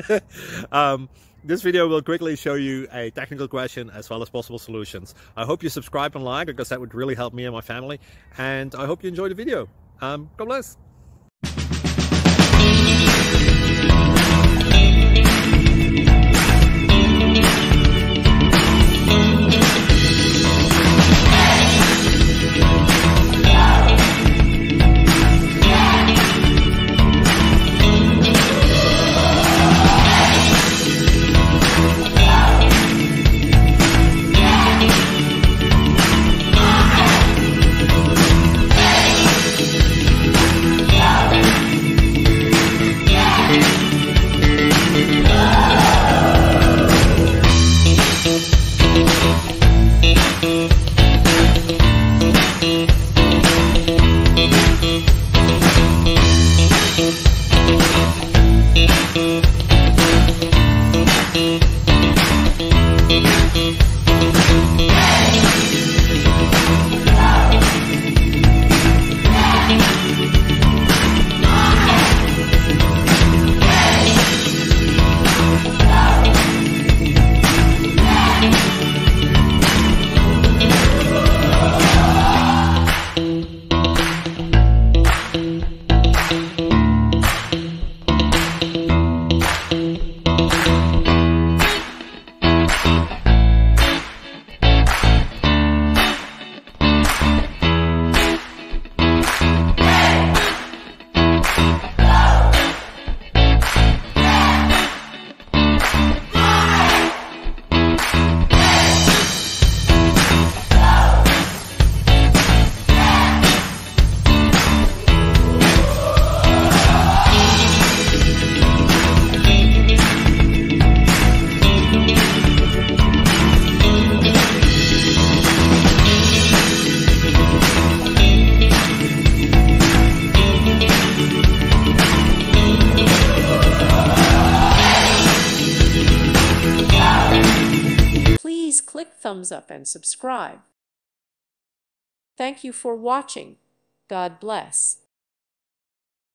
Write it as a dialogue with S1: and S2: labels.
S1: This video will quickly show you a technical question as well as possible solutions. I hope you subscribe and like, because that would really help me and my family. And I hope you enjoy the video. God bless.
S2: Please click thumbs up and subscribe. Thank you for watching. God bless.